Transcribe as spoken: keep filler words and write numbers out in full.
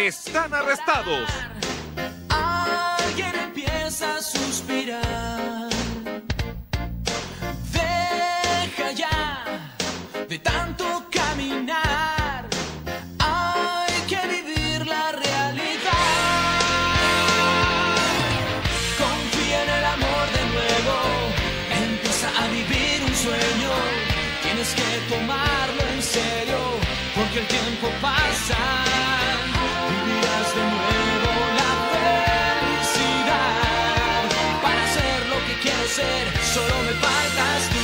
están arrestados. Alguien empieza a suspirar. Deja ya de tanto caminar. Hay que vivir la realidad. Confía en el amor de nuevo. Empieza a vivir un sueño. Tienes que tomarlo en serio, porque el tiempo pasa. Vivirás de nuevo la felicidad. Para ser lo que quiero ser, solo me faltas tú.